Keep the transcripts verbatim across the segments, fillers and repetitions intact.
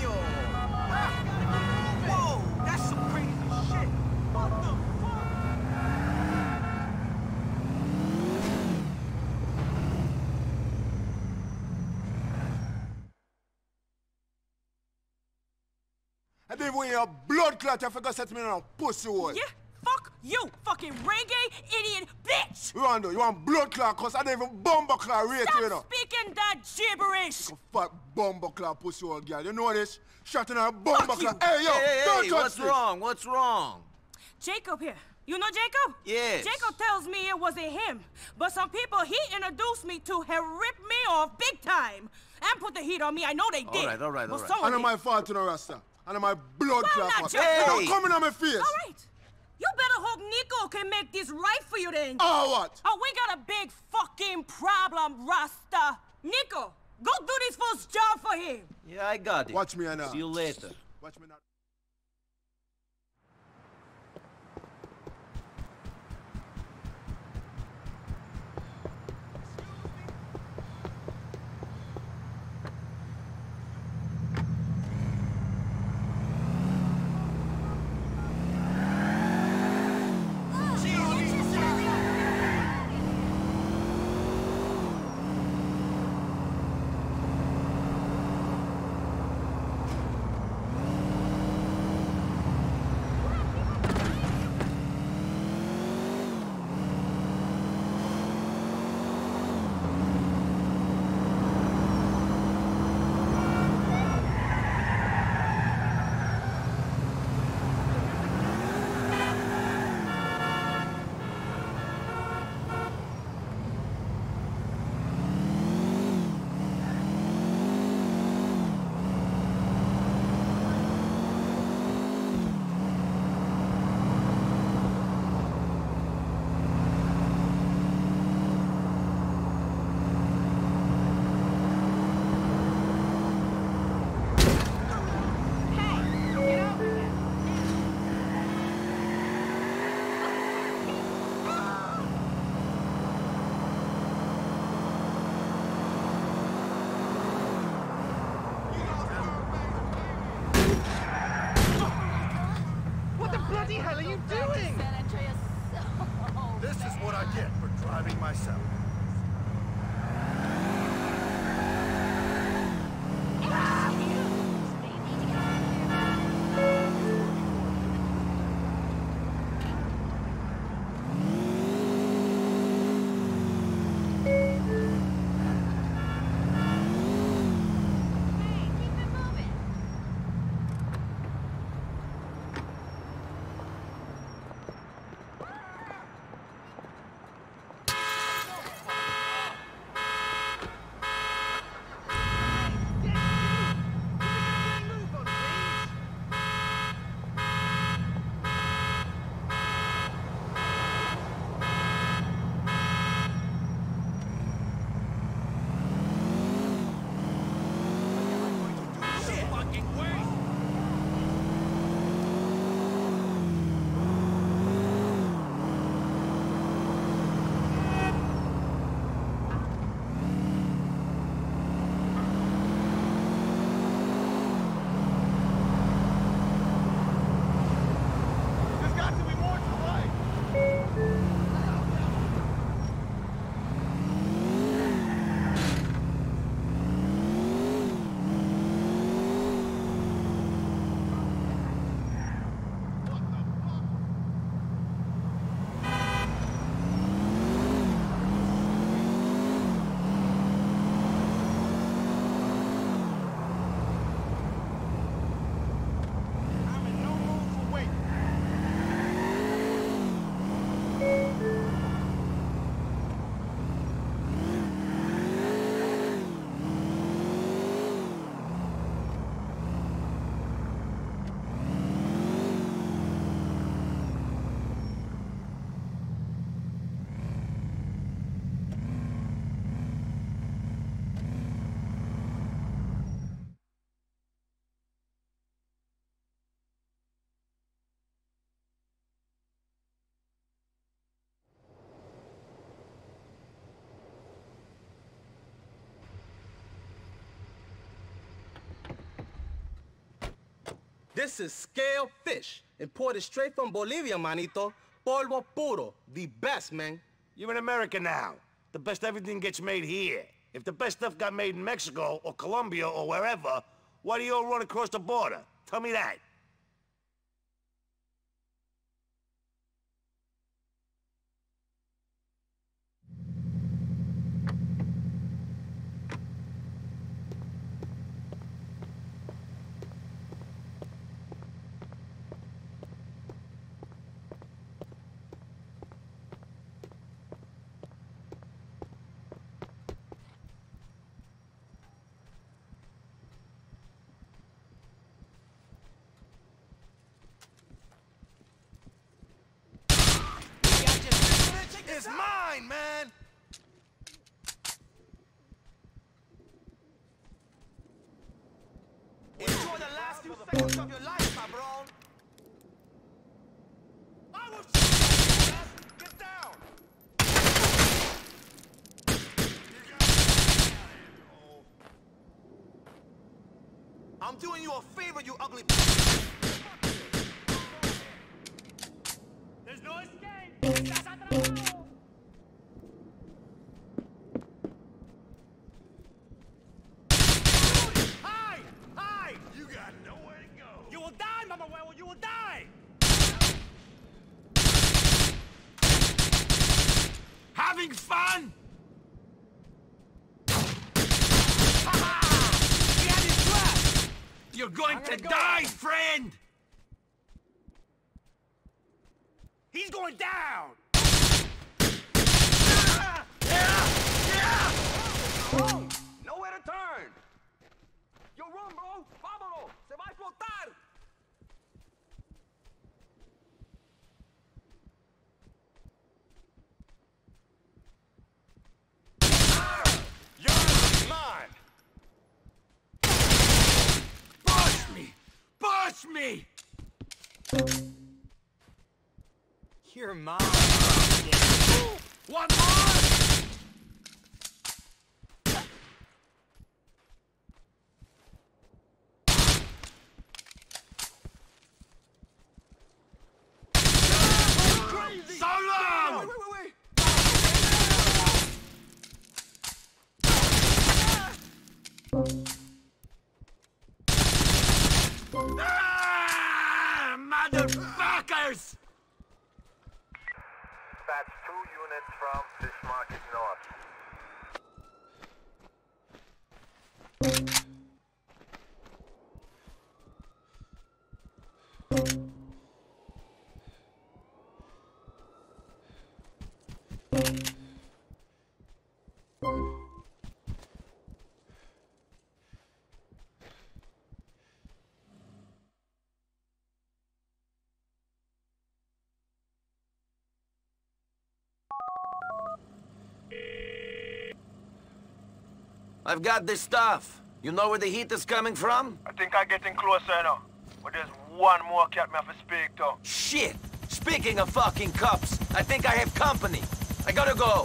coño! Whoa, that's some crazy shit! What the fuck? I didn't want your blood clot, you forgot to set me on a pussy hole. Yeah, fuck you, fucking reggae idiot bitch! You want to, you want blood clot, cause I didn't even bumble clot rate Stop you, know. speaking that gibberish! You fat bumble clot pussy hole girl, you know this? Shot in her bumble you. clot. Hey, yo, Hey, hey, don't hey, touch what's this. wrong? What's wrong? Jacob here. You know Jacob? Yes. Jacob tells me it wasn't him, but some people he introduced me to have ripped me off big time and put the heat on me. I know they did. All right, all right, but all right. someone And did. my fault, you know, Rasta. And my blood Well, clot. not fault. your Hey, fault. don't come in on my face. All right. You better hope Nico can make this right for you then. Oh, what? Oh, we got a big fucking problem, Rasta. Nico, go do this fool's job for him. Yeah, I got it. Watch me now. See you later. Watch me now. This is scale fish, imported straight from Bolivia, manito. Polvo puro, the best, man. You're in America now. The best everything gets made here. If the best stuff got made in Mexico or Colombia or wherever, why do you all run across the border? Tell me that. It's mine, man! Enjoy the last few seconds of your life, my bro. I will shoot you, get down! I'm doing you a favor, you ugly. There's no escape! Estás atrapado! Hide! Hide! You got nowhere to go. You will die, Mama Huevo! You will die! Having fun? You're going to go. die, friend! He's going down! Bro, nowhere to turn! Yo, run, bro! Vámonos! Se va a explotar! Yours is mine! Push me! Push me! You're mine! One more! So long! Wait, wait, wait! Ah, motherfuckers! That's two units from Fish Market North. I've got this stuff. You know where the heat is coming from? I think I'm getting closer now. But there's one more cat me have to speak to. Shit! Speaking of fucking cups, I think I have company. I gotta go.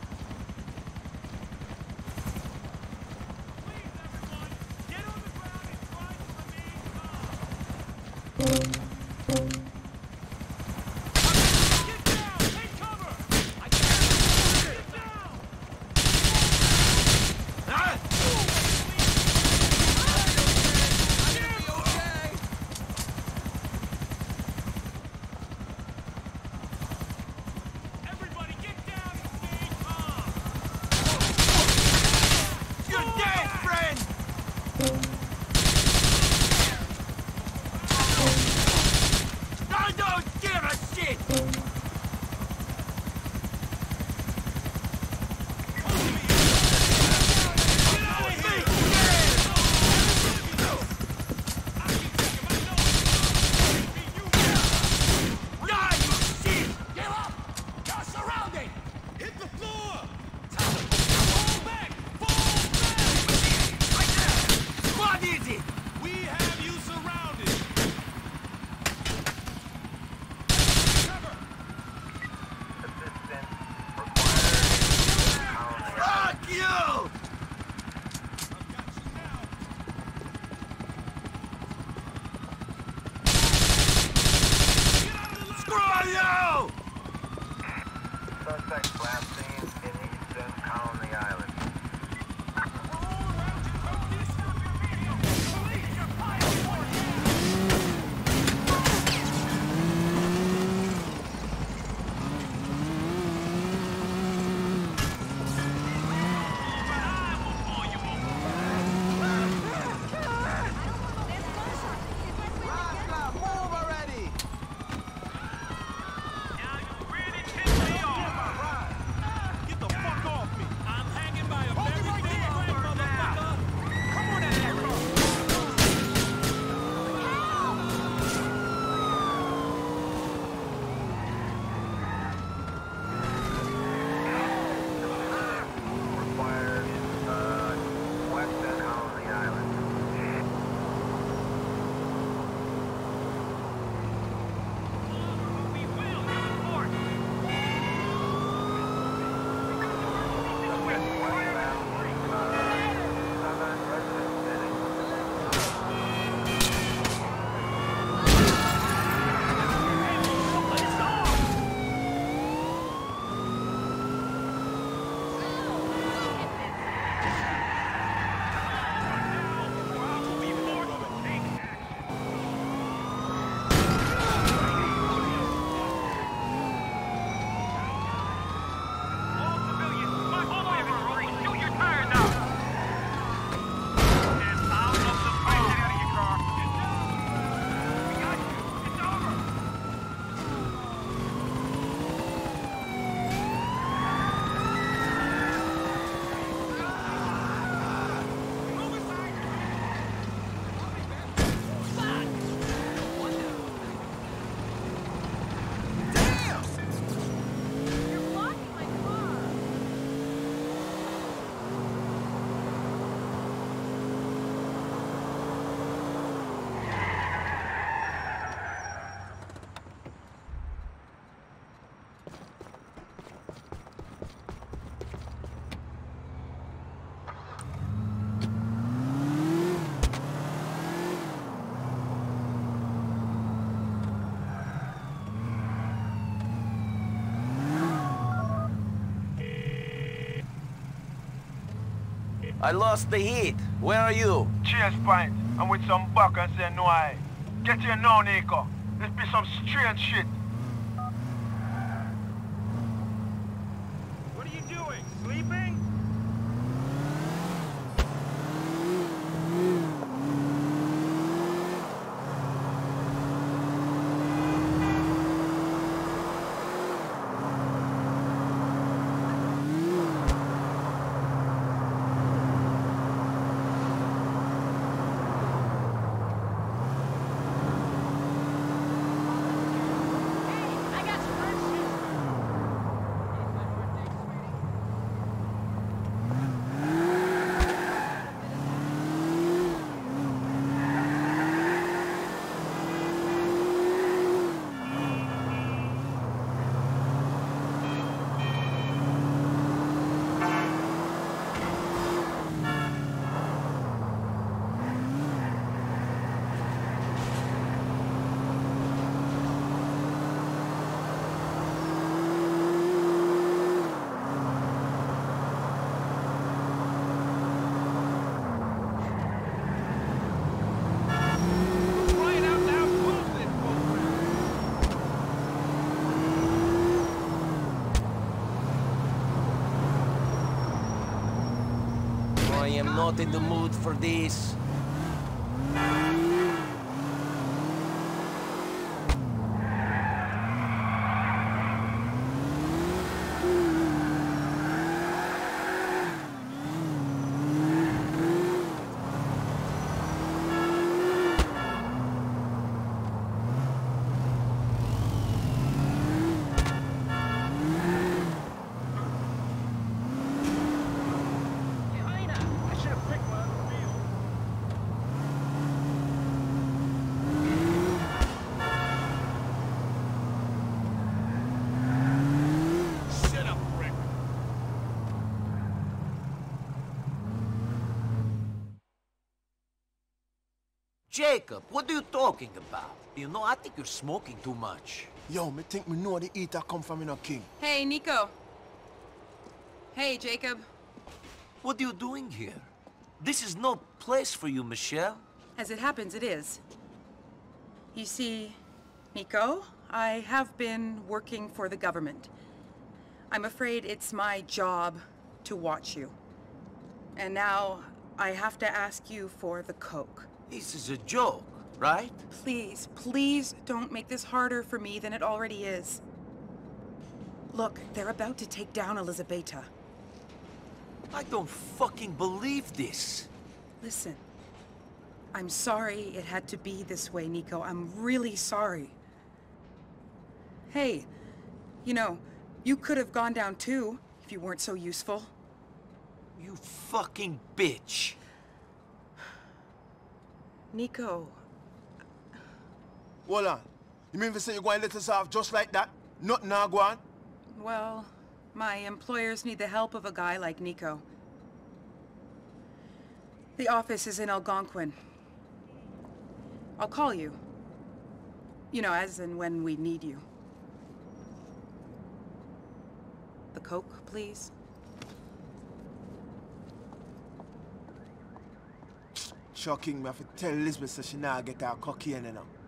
Get on the ground! go! Suspect last seen in Eastern Colony Island. I lost the heat. Where are you? Chase point. I'm with some buck and say no I. Get here now, Nico. This be some strange shit. What are you doing? Sleeping? I am not in the mood for this. Jacob, what are you talking about? You know, I think you're smoking too much. Yo, me think me know the eater come from in a king. Hey, Nico. Hey, Jacob. What are you doing here? This is no place for you, Michelle. As it happens, it is. You see, Nico, I have been working for the government. I'm afraid it's my job to watch you. And now I have to ask you for the coke. This is a joke, right? Please, please don't make this harder for me than it already is. Look, they're about to take down Elizabeta. I don't fucking believe this. Listen, I'm sorry it had to be this way, Nico. I'm really sorry. Hey, you know, you could have gone down too, if you weren't so useful. You fucking bitch. Nico. Hold on. You mean to say you're going to let us off just like that? Nothing now go on? Well, my employers need the help of a guy like Nico. The office is in Algonquin. I'll call you. You know, as and when we need you. The coke, please. Shocking, me have to tell Elizabeth so she now get her cocaine, you know.